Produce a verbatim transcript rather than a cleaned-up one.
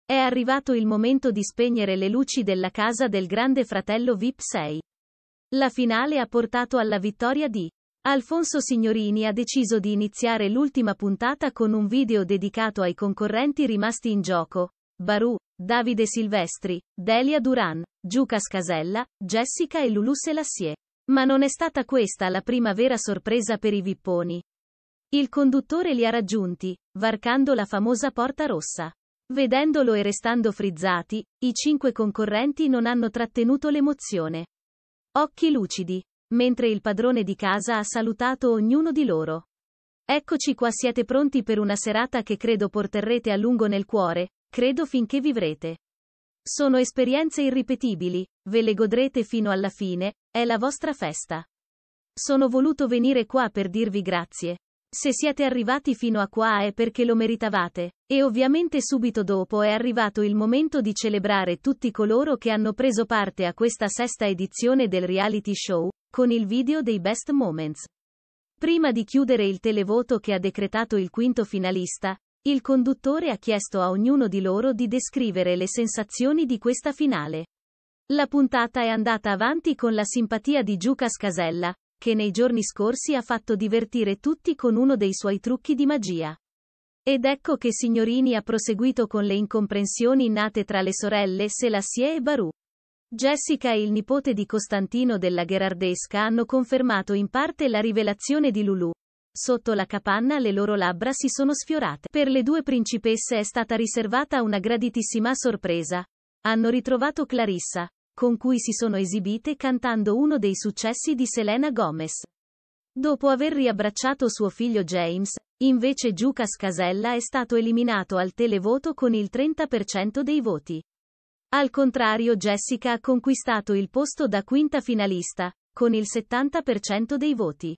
È arrivato il momento di spegnere le luci della casa del Grande Fratello V I P sei. La finale ha portato alla vittoria di Alfonso Signorini. Ha deciso di iniziare l'ultima puntata con un video dedicato ai concorrenti rimasti in gioco: Barù, Davide Silvestri, Delia Duran, Giuca Scasella, Jessica e Loulou Selassie. Ma non è stata questa la prima vera sorpresa per i vipponi. Il conduttore li ha raggiunti, varcando la famosa porta rossa. Vedendolo e restando frizzati, i cinque concorrenti non hanno trattenuto l'emozione. Occhi lucidi, mentre il padrone di casa ha salutato ognuno di loro. Eccoci qua, siete pronti per una serata che credo porterrete a lungo nel cuore, credo finché vivrete. Sono esperienze irripetibili, ve le godrete fino alla fine, è la vostra festa. Sono voluto venire qua per dirvi grazie. Se siete arrivati fino a qua è perché lo meritavate, e ovviamente subito dopo è arrivato il momento di celebrare tutti coloro che hanno preso parte a questa sesta edizione del reality show, con il video dei Best Moments. Prima di chiudere il televoto che ha decretato il quinto finalista, il conduttore ha chiesto a ognuno di loro di descrivere le sensazioni di questa finale. La puntata è andata avanti con la simpatia di Giuca Scasella, che nei giorni scorsi ha fatto divertire tutti con uno dei suoi trucchi di magia. Ed ecco che Signorini ha proseguito con le incomprensioni nate tra le sorelle Selassie e Barù. Jessica e il nipote di Costantino della Gherardesca hanno confermato in parte la rivelazione di Loulou. Sotto la capanna le loro labbra si sono sfiorate. Per le due principesse è stata riservata una graditissima sorpresa. Hanno ritrovato Clarissa, con cui si sono esibite cantando uno dei successi di Selena Gomez. Dopo aver riabbracciato suo figlio James, invece Giuca Scasella è stato eliminato al televoto con il trenta per cento dei voti. Al contrario, Jessica ha conquistato il posto da quinta finalista, con il settanta per cento dei voti.